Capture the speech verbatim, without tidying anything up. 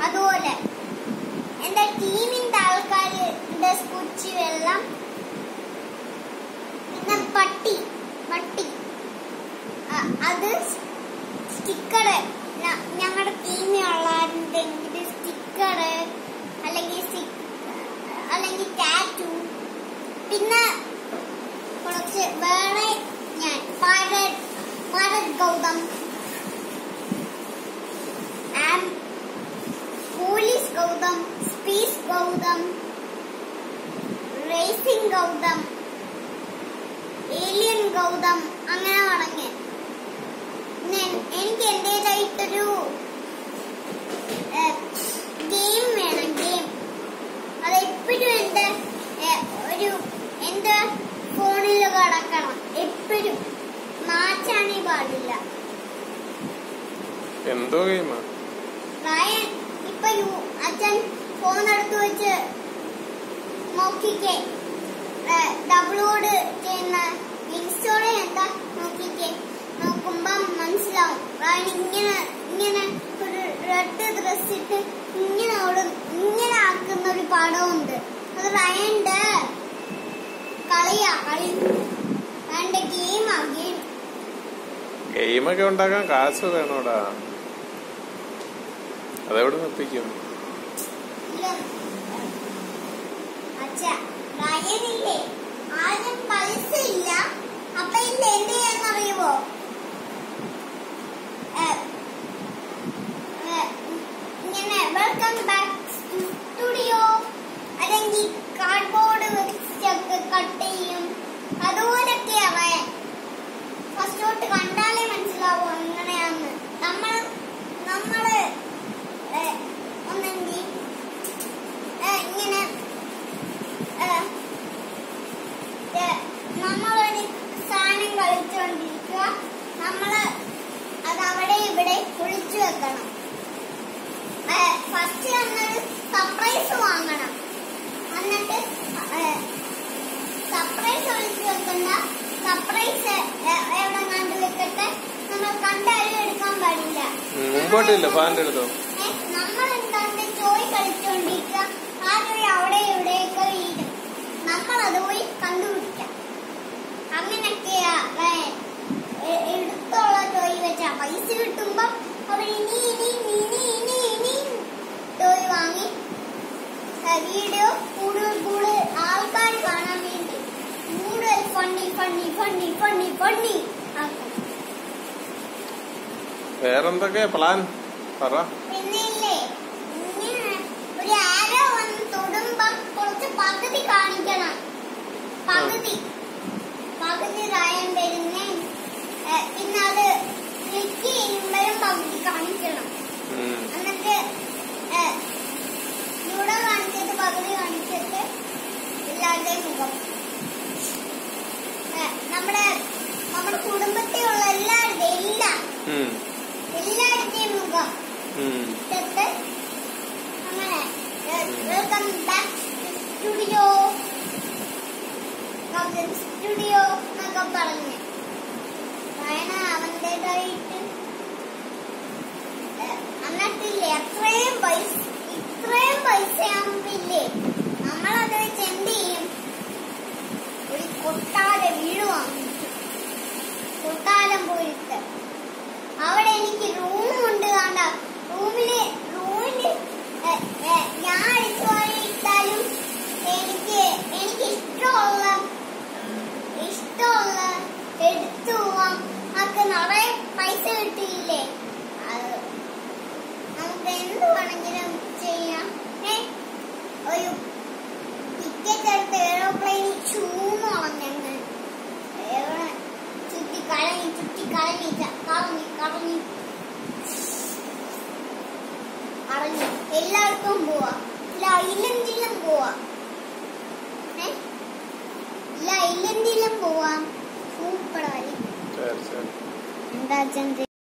അതുപോലെ എന്റെ ടീമിന്റെ ആൾക്കാരുടെ സ്കുച്ചി വെള്ളം, പിന്നെ പട്ടി പട്ടി അത് സ്റ്റിക്കറ്, ഞങ്ങളുടെ ടീമിലുള്ളതിന്റെ സ്റ്റിക്കറ് അല്ലെങ്കിൽ അല്ലെങ്കിൽ ടാറ്റു, പിന്നെ കുറച്ച് വേറെ ഞാൻ Bharat Gautham, police Gautham, space Gautham, racing Gautham, alien Gautham, അങ്ങനെ തുടങ്ങി. എനിക്ക് എന്റേതായിട്ടൊരു ഗെയിം വേണം. ഗെയിം അത് എപ്പോഴും എന്റെ ഒരു എന്റെ ഫോണിൽ കിടക്കണം. എപ്പോഴും മാറ്റാനേ പാടില്ല. എന്തോ ഗെയിമാ? റയൻ ഇപ്പൊ അച്ഛൻ ഫോൺ എടുത്ത് വെച്ച് നോക്കിക്കേ, ഡൗൺലോഡ് ചെയ്യുന്ന ഇൻസ്റ്റോൾ എന്താ നോക്കിക്കേ. നോക്കുമ്പോ മനസ്സിലാവും റയൻ ഇങ്ങനെ ഇങ്ങനെ ഒരു റെഡ് ഡ്രസ് ഇട്ട് ഇങ്ങനെ ഇങ്ങനെ ആക്കുന്ന ഒരു പടമുണ്ട്. അത് റയന്റെ കളിയാ, കളി റയന്റെ ഗെയിമാ. ഗെയിം ഗെയിമൊക്കെ ഉണ്ടാക്കാൻ കാശ് വേണോടാ. അതെവിടെ നിർത്തിക്കും? അച്ഛാ റയനില്ലേ ആരും പൈസ ഇല്ല. അപ്പൊ ഇല്ല എന്ത് ചെയ്യാന്നറിയുമോ? ഇങ്ങനെ വെൽക്കം ബാക്ക് സ്റ്റുഡിയോ അല്ലെങ്കിൽ കാർഡ്ബോർഡ് വെച്ചൊക്കെ കട്ട് ചെയ്യും. അതുപോലൊക്കെ റയൻ ഫസ്റ്റോട്ട് കണ്ടാലേ മനസ്സിലാവും എങ്ങനെയാന്ന്. നമ്മൾ നമ്മള് ഒന്നെങ്കിൽ ഇങ്ങനെ നമ്മളൊരു സാധനം കളിച്ചുകൊണ്ടിരിക്കുക, നമ്മള് അത് അവിടെ ഇവിടെ ഒളിച്ചു വെക്കണം. ഫസ്റ്റ് എന്നൊരു സർപ്രൈസ് വാങ്ങണം. എന്നിട്ട് സർപ്രൈസ് ഒളിച്ചു വെക്കുന്ന സർപ്രൈസ് എവിടെ കണ്ടു വെക്കട്ടെ. നമ്മൾ കണ്ടാലും എടുക്കാൻ പാടില്ല. നമ്മൾ എന്താണ്ട് ചോയ് കളിച്ചോണ്ടിരിക്കുക, ആ ചോയ് അവിടെ ഇവിടെയൊക്കെ വീഴും. നമ്മൾ അത് പോയി കണ്ടുപിടിക്കാം. അങ്ങനൊക്കെയാ എടുത്തുള്ള ചോയ് വെച്ചാ പൈസ കിട്ടുമ്പോ അവർ ഇനി ഇനി ഇനി ഇനി ഇനി ചോയ് വാങ്ങി വീഡിയോ കൂടുതൽ കൂടുതൽ ആൾക്കാർ കാണാൻ വേണ്ടി കൂടുതൽ funny funny funny funny funny ആക്കും. വേറെന്തൊക്കെയാ പ്ലാൻ പറ. പിന്നെ ഇല്ലേ ഇങ്ങനെ ഒരു ആരോ വന്ന് തൊടുമ്പോ കുറച്ച് പകുതി കാണിക്കണം. പകുതി പകുതി റയൻ വരുന്നേ, പിന്നെ അത് ക്ലിക്ക് ചെയ്യുമ്പോഴും പകുതി കാണിക്കണം. എന്നിട്ട് ഇവിടെ കാണിച്ചിട്ട് പകുതി കാണിച്ചിട്ട് എല്ലാവരുടെയും മുഖം, നമ്മുടെ നമ്മുടെ കുടുംബത്തിലുള്ള എല്ലാവരുടെയും എല്ലാം എല്ലാവരുടെയും മുഖം ഇട്ടിട്ട് അങ്ങനെ വെൽക്കം ബാക്ക് സ്റ്റുഡിയോ സ്റ്റുഡിയോ എന്നൊക്കെ പറഞ്ഞ് റയന അവന്റേതായിട്ട്. എന്നിട്ടില്ലേ അത്രയും പൈസ ഇത്രയും പൈസയാകുമ്പില്ലേ നമ്മളത് വെച്ച് എന്ത് ചെയ്യും? ഒരു കൊട്ടാര വീട് വാങ്ങിച്ചു. കൊട്ടാരം പോയിട്ട് അവിടെ എനിക്ക് റൂമുണ്ട്. കണ്ട റൂമില് റൂമില് ഞാൻ അടിച്ചു ഇട്ടാലും എനിക്ക് എനിക്ക് ഇഷ്ടമുള്ള ഇഷ്ടമുള്ള എടുത്തു പോവാം. നമുക്ക് നിറയെ പൈസ കിട്ടിയില്ലേ? നമുക്ക് എന്ത് വേണമെങ്കിലും ചെയ്യാം. ഒരു ടിക്കറ്റ് എടുത്ത് എയറോപ്ലെയിനിൽ ചൂന്ന് കളഞ്ഞങ്ങൾ ചുറ്റി കറങ്ങി ചുറ്റി കറങ്ങി കറങ്ങി കറങ്ങി കറങ്ങി എല്ലായിടത്തും പോവാ. ഇല്ല ഐലൻഡിലും പോവാ. ഇല്ല ഐലൻഡിലും പോവാം. സൂപ്പർ ആയി. എന്താ